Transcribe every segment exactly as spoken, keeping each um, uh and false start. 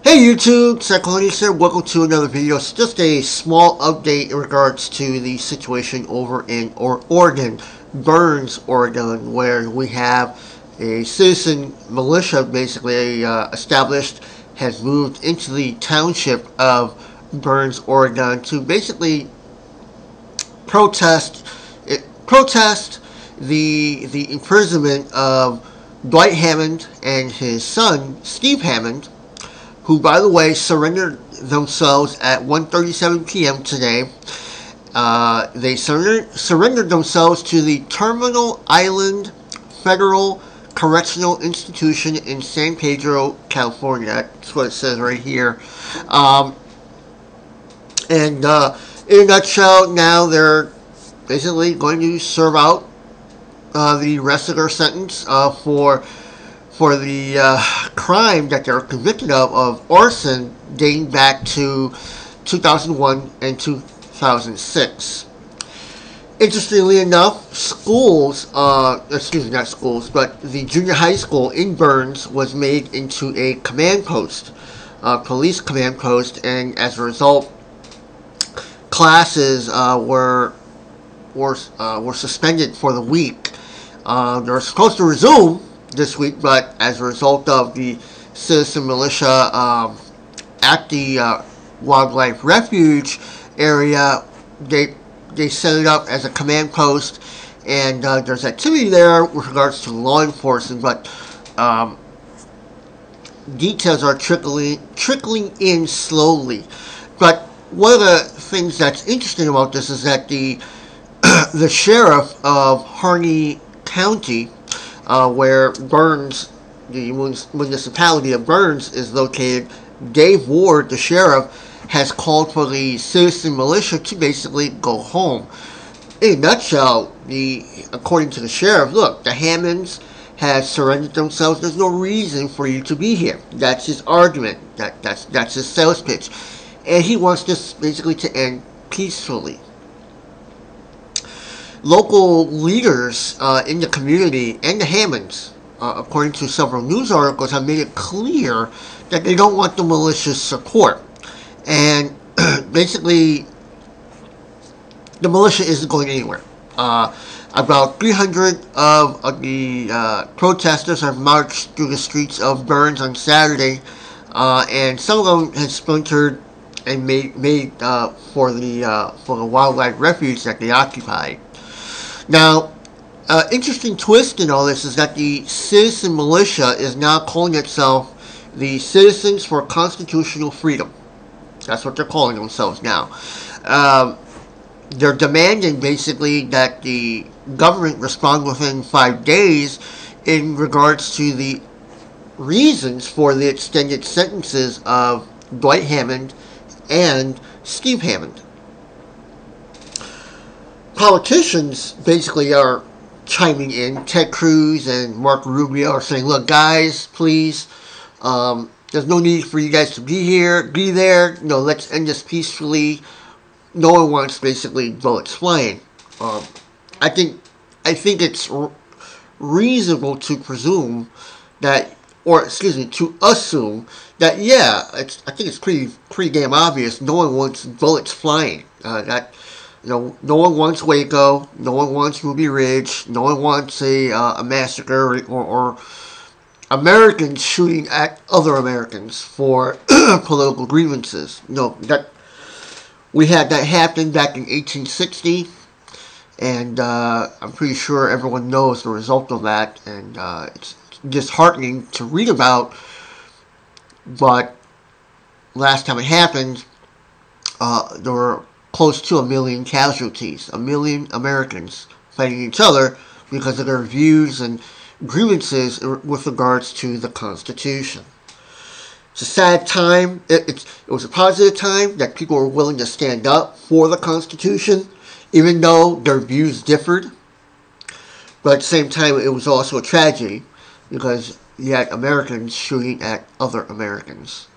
Hey YouTube, Cyclonius here. Welcome to another video. It's just a small update in regards to the situation over in or Oregon, Burns, Oregon, where we have a citizen militia basically uh, established, has moved into the township of Burns, Oregon to basically protest it, protest the the imprisonment of Dwight Hammond and his son Steve Hammond, who, by the way, surrendered themselves at one thirty-seven p m today. Uh, they surrendered, surrendered themselves to the Terminal Island Federal Correctional Institution in San Pedro, California. That's what it says right here. Um, and uh, in a nutshell, now they're basically going to serve out uh, the rest of their sentence uh, for... for the uh, crime that they're convicted of, of arson, dating back to two thousand one and two thousand six. Interestingly enough, schools, uh, excuse me, not schools, but the junior high school in Burns was made into a command post, uh, police command post, and as a result, classes uh, were were uh, were suspended for the week. Uh, they're supposed to resume this week, but as a result of the citizen militia um, at the uh, wildlife refuge area, they they set it up as a command post, and uh, there's activity there with regards to law enforcement, but um, details are trickling trickling in slowly. But one of the things that's interesting about this is that the the sheriff of Harney County, Uh, where Burns, the municipality of Burns is located, Dave Ward, the sheriff, has called for the citizen militia to basically go home. In a nutshell, the according to the sheriff, look, the Hammonds have surrendered themselves. There's no reason for you to be here. That's his argument. That that's that's his sales pitch, and he wants this basically to end peacefully. Local leaders uh, in the community and the Hammonds, uh, according to several news articles, have made it clear that they don't want the militia's support. And basically, the militia isn't going anywhere. Uh, about three hundred of, of the uh, protesters have marched through the streets of Burns on Saturday, uh, and some of them had splintered and made, made uh, for the uh, for the wildlife refuge that they occupied. Now, uh, interesting twist in all this is that the citizen militia is now calling itself the Citizens for Constitutional Freedom. That's what they're calling themselves now. Um, they're demanding basically that the government respond within five days in regards to the reasons for the extended sentences of Dwight Hammond and Steve Hammond. Politicians basically are chiming in. Ted Cruz and Marco Rubio are saying, look, guys, please, um, there's no need for you guys to be here, be there. You know, let's end this peacefully. No one wants basically bullets flying. Um, I think, I think it's reasonable to presume that, or excuse me, to assume that, yeah, it's, I think it's pretty, pretty damn obvious. No one wants bullets flying. Uh, that. You know, no one wants Waco, no one wants Ruby Ridge, no one wants a, uh, a massacre or, or, or Americans shooting at other Americans for political grievances. You know, that, we had that happen back in eighteen sixty, and uh, I'm pretty sure everyone knows the result of that, and uh, it's disheartening to read about, but last time it happened, uh, there were close to a million casualties, a million Americans fighting each other because of their views and grievances with regards to the Constitution. It's a sad time. It, it's, it was a positive time that people were willing to stand up for the Constitution, even though their views differed. But at the same time, it was also a tragedy because you had Americans shooting at other Americans.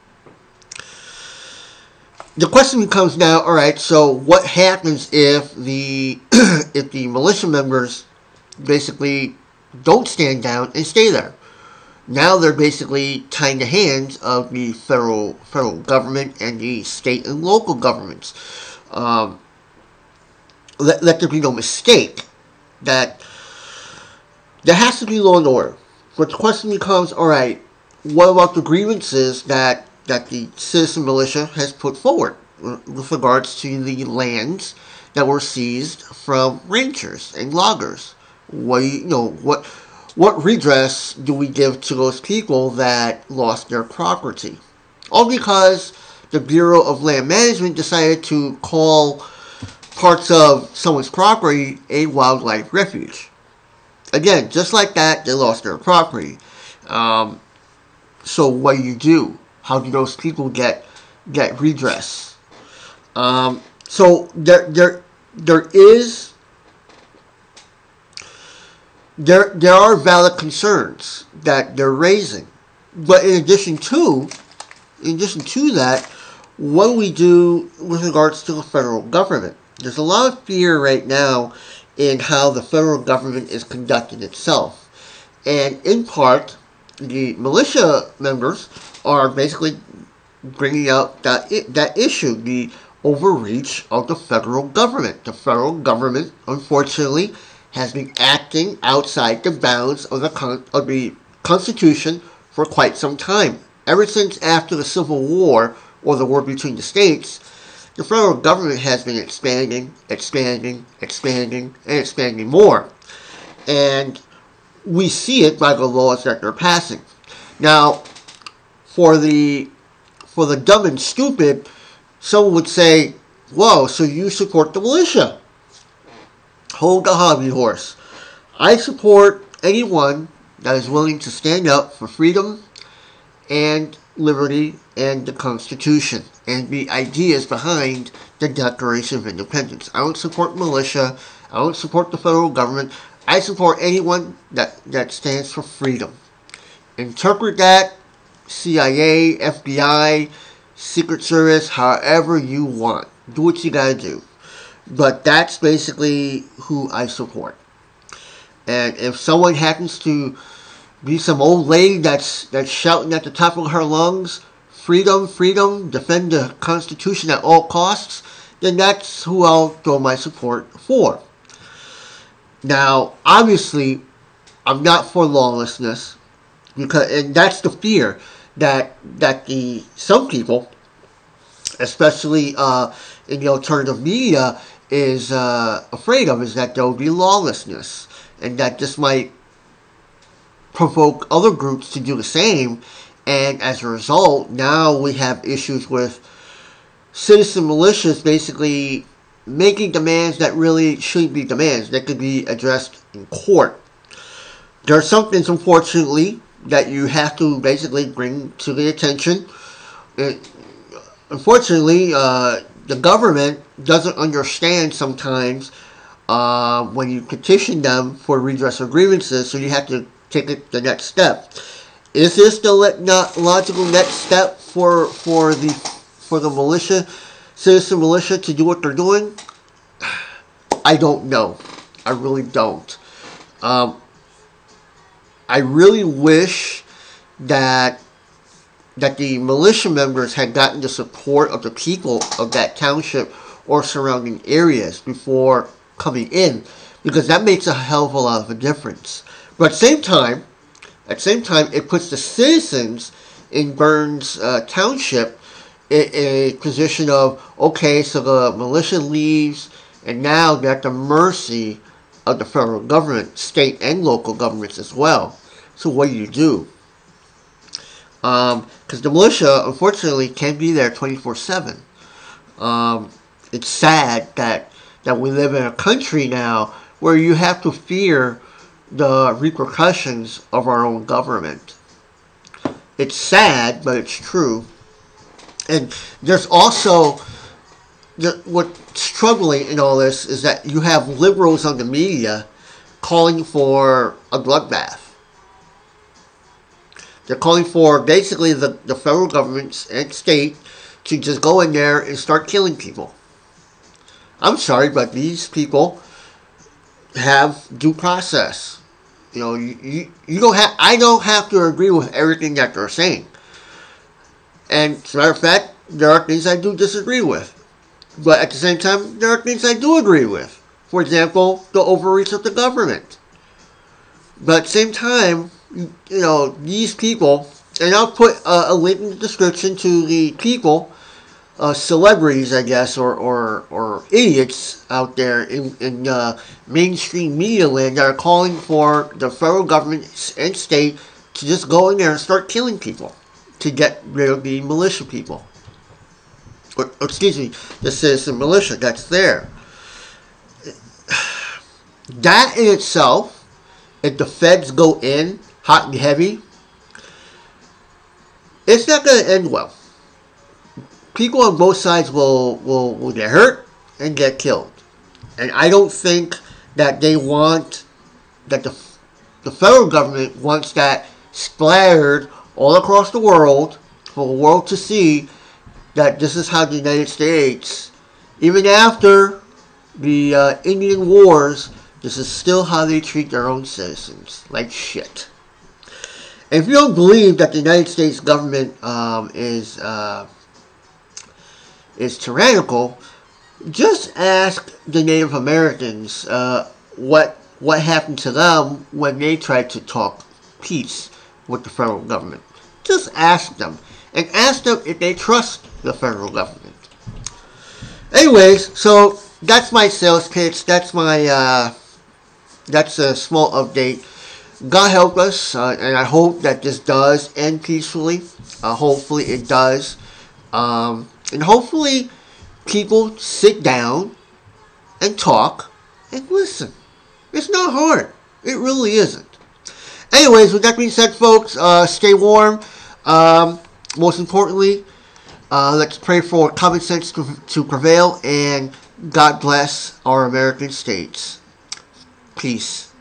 The question becomes now, all right, so what happens if the if the militia members basically don't stand down and stay there? Now they're basically tying the hands of the federal federal government and the state and local governments. Um, let, let there be no mistake that there has to be law and order. But the question becomes, all right, what about the grievances that, that the citizen militia has put forward with regards to the lands that were seized from ranchers and loggers? What do you, you know what what redress do we give to those people that lost their property? All because the Bureau of Land Management decided to call parts of someone's property a wildlife refuge. Again, just like that, they lost their property. Um, so what do you do? How do those people get get redress? Um, so there there there is there there are valid concerns that they're raising, but in addition to in addition to that, what do we do with regards to the federal government? There's a lot of fear right now in how the federal government is conducting itself, and in part, the militia members are basically bringing out that that issue, the overreach of the federal government. The federal government, unfortunately, has been acting outside the bounds of the con- of the Constitution for quite some time. Ever since after the Civil War, or the war between the states, the federal government has been expanding, expanding, expanding, and expanding more. And we see it by the laws that they're passing. Now, for the for the dumb and stupid, someone would say, whoa, so you support the militia. Hold the hobby horse. I support anyone that is willing to stand up for freedom and liberty and the Constitution and the ideas behind the Declaration of Independence. I don't support militia. I don't support the federal government. I support anyone that, that stands for freedom. Interpret that C I A, F B I, Secret Service, however you want. Do what you gotta do. But that's basically who I support. And if someone happens to be some old lady that's that's shouting at the top of her lungs, freedom, freedom, defend the Constitution at all costs, then that's who I'll throw my support for. Now, obviously, I'm not for lawlessness, because and that's the fear that that the some people, especially uh, in the alternative media, is uh, afraid of, is that there will be lawlessness, and that this might provoke other groups to do the same, and as a result, now we have issues with citizen militias basically making demands that really shouldn't be demands, that could be addressed in court. There are some things, unfortunately, that you have to basically bring to the attention. It, unfortunately, uh, the government doesn't understand sometimes uh, when you petition them for redress of grievances, so you have to take it the next step. Is this the le- not logical next step for for the for the militia, citizen militia, to do what they're doing? I don't know. I really don't. Um, I really wish that that the militia members had gotten the support of the people of that township or surrounding areas before coming in, because that makes a hell of a lot of a difference. But at the same time, at the same time, it puts the citizens in Burns uh, Township in, in a position of, okay, so the militia leaves, and now they're at the mercy of the federal government, state and local governments as well. So what do you do? Because um, the militia, unfortunately, can be there twenty-four seven. Um, it's sad that, that we live in a country now where you have to fear the repercussions of our own government. It's sad, but it's true. And there's also, the, what's troubling in all this is that you have liberals on the media calling for a bloodbath. They're calling for basically the, the federal government and state to just go in there and start killing people. I'm sorry, but these people have due process. You know, you, you, you don't have, I don't have to agree with everything that they're saying. And as a matter of fact, there are things I do disagree with. But at the same time, there are things I do agree with. For example, the overreach of the government. But at the same time, you know, these people, and I'll put a, a link in the description to the people, uh, celebrities, I guess, or, or, or idiots out there in, in uh, mainstream media land that are calling for the federal government and state to just go in there and start killing people to get rid of the militia people. Or, excuse me, the citizen militia that's there. That in itself, if the feds go in hot and heavy, it's not going to end well. People on both sides will, will, will get hurt and get killed. And I don't think that they want, that the, the federal government wants that splattered all across the world for the world to see that this is how the United States, even after the uh, Indian Wars, this is still how they treat their own citizens. Like shit. And if you don't believe that the United States government um, is uh, is tyrannical, just ask the Native Americans uh, what what happened to them when they tried to talk peace with the federal government. Just ask them. And ask them if they trust the federal government. Anyways, so that's my sales pitch. That's my, uh, that's a small update. God help us, uh, and I hope that this does end peacefully. Uh, hopefully it does. Um, and hopefully people sit down and talk and listen. It's not hard. It really isn't. Anyways, with that being said, folks, uh, stay warm. Um, most importantly, uh, let's pray for common sense to, to prevail, and God bless our American states. Peace.